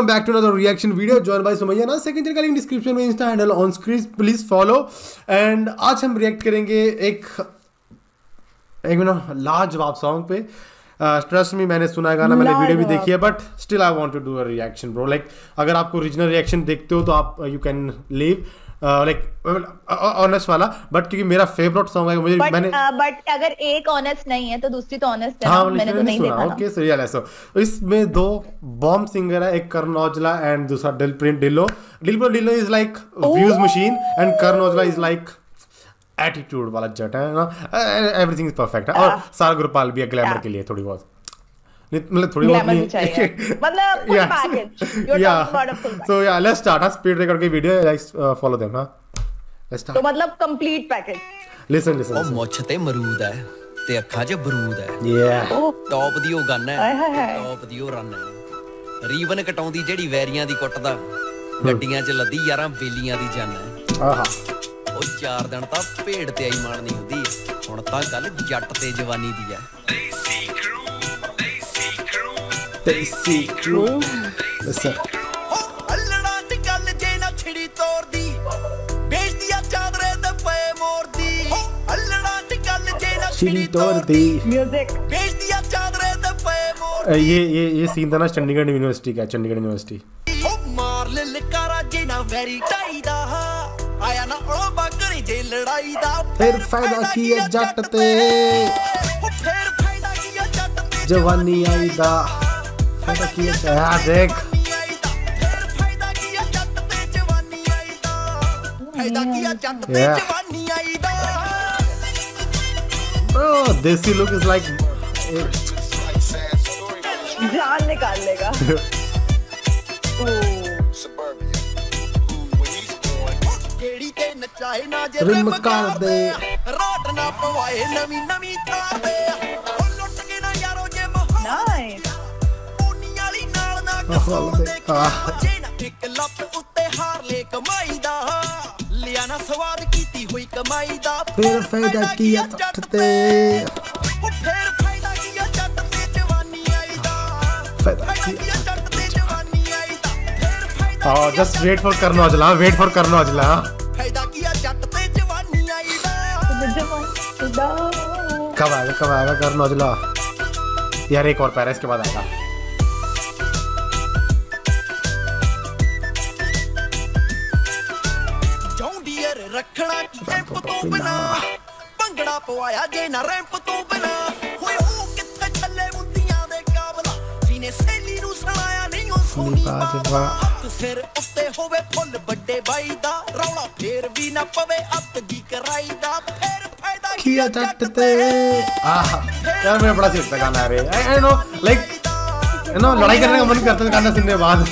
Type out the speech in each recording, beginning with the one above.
Welcome back to another reaction video joined by Sumayya ना second channel का link description में insta handle on screen please follow and आज हम react करेंगे एक लाजवाब सॉन्ग पे ट्रस्ट मी मैंने सुना है गाना मैंने वीडियो भी देखी है but still I want to do a reaction bro like अगर आपको ओरिजिनल रिएक्शन देखते हो तो आप you can leave like honest वाला बट क्योंकि मेरा फेवरेट सॉन्ग है मुझे मैंने बट अगर एक ऑनेस्ट नहीं है तो दूसरी तो ऑनेस्ट है। मैंने तो नहीं देखा ओके सो या ऐसा इसमें दो बॉम्ब सिंगर है एक करण औजला एंड दूसरा Dilpreet Dhillon is like views machine and Karan Aujla is like attitude वाला जट है ना एवरीथिंग इज परफेक्ट है और सारा गुरपाल भी है ग्लैमर के लिए थोड़ी बहुत मतलब थोड़ी बहुत नहीं मतलब full package you are talking about a full so yeah let's start speed record की वीडियो लाइक फॉलो देम हां लेट्स स्टार्ट तो मतलब कंप्लीट पैकेज लिसन ਉਹ ਮੁੱਛ ਤੇ ਮਰੂਦ ਹੈ ਤੇ ਅੱਖਾਂ 'ਚ ਬਰੂਦ ਹੈ ਯਾ ਟੌਪ ਦੀ ਉਹ ਗਨ ਹੈ ਟੌਪ ਦੀ ਉਹ ਰਨ ਹੈ ਰੀਵਨ ਕਟਾਉਂਦੀ ਜਿਹੜੀ ਵੈਰੀਆਂ ਦੀ ਕੁੱਟਦਾ ਗੱਡੀਆਂ 'ਚ ਲੱਦੀ ਯਾਰਾਂ ਬੇਲੀਆਂ ਦੀ ਜਨ ਹੈ ਆਹਾ ਉਹ 4 ਦਿਨ ਤਾਂ ਭੇਡ ਤੇ ਆਈ ਮਾਰਨੀ ਹੁੰਦੀ ਹੁਣ ਤਾਂ ਗੱਲ ਜੱਟ ਤੇ ਜਵਾਨੀ ਦੀ ਹੈ ਦੇਸੀ ਕਰੂ ਲਸਨ ਅੱਲੜਾ ਤੇ ਗੱਲ ਜੇ ਨਾ ਛਿੜੀ ਤੋੜਦੀ ਬੇਇੱਜ਼ਤੀਆਂ ਚਾਦਰੇ ਤੇ ਪਏ ਮੋਰਦੀ ਅੱਲੜਾ ਤੇ ਗੱਲ ਜੇ ਨਾ ਛਿੜੀ ਤੋੜਦੀ म्यूजिक ਬੇਇੱਜ਼ਤੀਆਂ ਚਾਦਰੇ ਤੇ ਪਏ ਮੋਰ ये सीन था ना चंडीगढ़ यूनिवर्सिटी का चंडीगढ़ यूनिवर्सिटी ਮਾਰ ਲਲਕਾਰਾ ਜੇ ਨਾ ਵੈਰੀ ਟਾਈਦਾ ਆਇਆ ਨਾ ਉਹ ਬਾਗਰੀ ਜੇ ਲੜਾਈ ਦਾ फिर फायदा की है जट ते ਫਿਰ ਫਾਇਦਾ ਕੀ ਆ ਜੱਟ ਤੇ जवानी आई दा फायदा की है देख ਫਿਰ ਫਾਇਦਾ ਕੀ ਆ ਜੱਟ ਤੇ ਜਵਾਨੀ ਆਈ ਦਾ ਫਾਇਦਾ ਕੀ ਆ ਜੱਟ ਤੇ ਜਵਾਨੀ ਆਈ ਦਾ bro desi look is like जान निकाल लेगा केड़ी ते नचाए ना जे रिम कर दे रात ना पवाए नवी नवी तार दे ओ लुट के ना यारो जे मोह नाइस ओनी वाली नाल ना कसो दे जे ना एक लप उत्ते हार ले कमाई दा लिया ना स्वाद कीती हुई कमाई दा फिर फायदा की है जट ते फिर फायदा की है जट ते जवानी आई दा फायदा की है जट ते जवानी आई दा फिर फायदा oh just wait for Karan Aujla wait for Karan Aujla फायदा किया जट ते जवानी आई दा कब आएगा Karan Aujla यार एक और पैरा इसके बाद आएगा जौंडियर रखना की रैंप तो बिना भंगड़ा पवाया जे ना रैंप तो बिना होए ओ किथे छल्ले मुंदियां दे काबला जिने सहेली नु सुनाया नहीं ओ सोनी बाबा सिर उत्ते होवे फुੱਲ ਵੱਡੇ ਬਾਈ ਦਾ ਰੌਲਾ ਫੇਰ ਵੀ ਨਾ ਪਵੇ ਅੱਤ ਦੀ ਕਰਾਈ ਦਾ ਫੇਰ फायदा किया जट ते आहा यार मेरा बड़ा सिर पे गाना है I know like you know लड़ाई करने का मन करता है गाना सुनने के बाद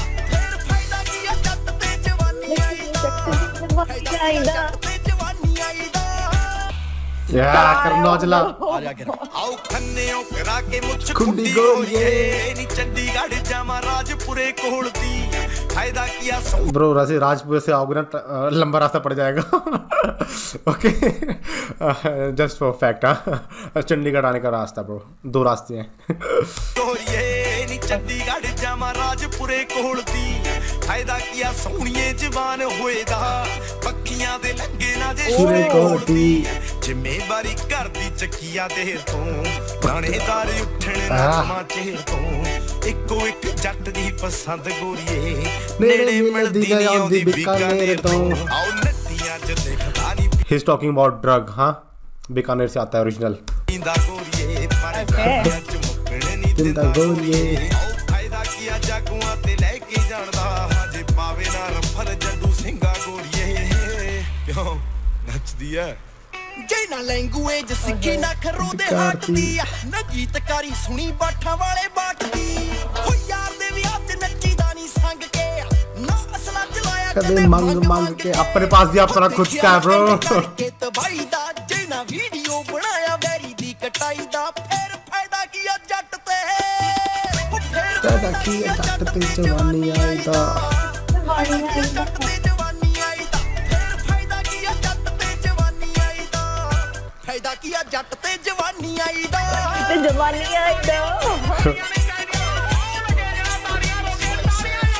यार Karan Aujla आओ खन्नेओ करा के मुझ खुंडी गोलिए नी चंडीगढ़ जामा राजपुरे कोलती फायदा किया ब्रो वैसे राजपुर से आओगे ना लंबा रास्ता पड़ जाएगा ओके जस्ट फॉर फैक्ट हाँ चंडीगढ़ आने का रास्ता ब्रो 2 रास्ते हैं नी चंडीगढ़ जामा राजपुरे कोलती फायदा किया सोहणिए जवान होएदा पक्खियां दे लंगे ना जे पूरे कोलती जिम्मेवारी घर दी चकिया देर तो थानेदार उठण ना समाचे तो इको एक जट दी पसंद गोरीए नेड़े मिलदी नहीं आउंदी बीकानेर तो आओ नदियां च देखदा नी he is talking about drug हाँ बीकानेर से आता है ओरिजिनल इंदा गोरीए पर च मुकण नी जिंदा गोरीए फायदा किया जागुआं ते लेके जानदा जे पावे ना रफल जदू ਸਿੰਘਾ गोरीए क्यों नचदी है जे ना लैंगुएज सिੱਖੀ ਨਾ ਖਰੋ ਦੇ ਹੱਟਦੀ ਨਾ ਗੀਤਕਾਰੀ ਸੁਣੀ ਬਾਠਾਂ ਵਾਲੇ ਬਾਟਦੀ ਹੋ ਯਾਰ ਦੇ ਵਿਆਹ 'ਚ ਨੱਚੀਦਾ ਨਹੀਂ ਸੰਗ ਕੇ ਨਾ ਅਸਲਾ ਚਲਾਇਆ कदे मांग के अपने पास भी अपना खुद का ब्रो ਕੇ ਤਬਾਈ ਦਾ ਜੇ ਨਾ ਵੀਡੀਓ ਬਣਾਇਆ ਵੈਰੀ ਦੀ ਕਟਾਈ ਦਾ ਫਿਰ ਫਾਇਦਾ ਕੀ ਆ ਜੱਟ ਤੇ फायदा की है जट ते जवानी आई दा ਜੱਟ ਤੇ ਜਵਾਨੀ ਆਈ ਦਾ ਫਿਰ ਫਾਇਦਾ ਕੀ ਆ ਜੱਟ ਤੇ ਜਵਾਨੀ ਆਈ ਦਾ ਫਾਇਦਾ ਕੀ ਆ ਜੱਟ ਤੇ ਜਵਾਨੀ ਆਈ ਦਾ जवानी आई दो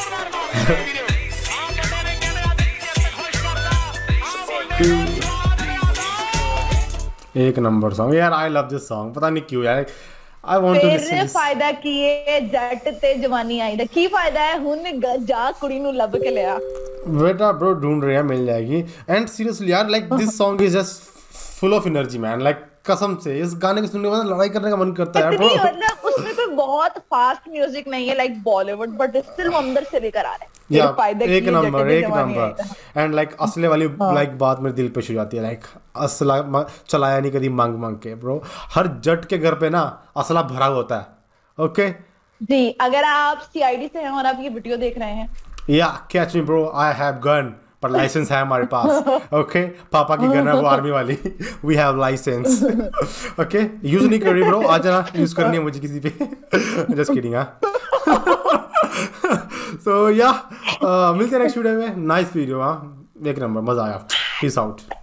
एक नंबर सॉन्ग यार, आई लव दिस सॉन्ग, पता नहीं क्यों यार, आई वांट टू लिसन तेरे दिस। फायदा ਕੀਏ ਜੱਟ ਤੇ ਜਵਾਨੀ ਆਈ ਦਾ ਕੀ ਫਾयदा है ਹੁਣ जा कुड़ी ਨੂੰ ਲੱਭ ਕੇ ਲਿਆ। बेटा ब्रो ढूंढ रहे हैं, मिल जाएगी। एंड सीरियसली यार like this song is just full of energy man, like कसम से इस गाने को सुनने के बाद लड़ाई करने का मन करता है यार ब्रो। मतलब उसमें कोई बहुत फास्ट म्यूजिक नहीं है लाइक बॉलीवुड, बट स्टिल अंदर से लेकर आ रहे हैं। या तेरे फायदा एक की नंबर जट एक ते जवानी आई नंबर। दा। एंड लाइक असले वाली लाइक बात मेरे दिल पे छू जाती है, लाइक असला चलाया नहीं कभी मांग मांग के ब्रो। हर जट के घर पे ना असला भरा होता है। ओके जी, अगर आप सीआईडी से हैं और आप ये वीडियो देख रहे हैं, या catch me bro, I have gun, पर लाइसेंस है हमारे पास। ओके पापा की गन है वो आर्मी वाली, we have licence. Okay use नहीं कर रही ब्रो, आ जाना, यूज करनी है मुझे किसी पे। जस्ट किडिंग हाँ। सो या मिलते हैं नेक्स्ट वीडियो में। नाइस वीडियो हाँ, एक नंबर, मजा आया। Peace out.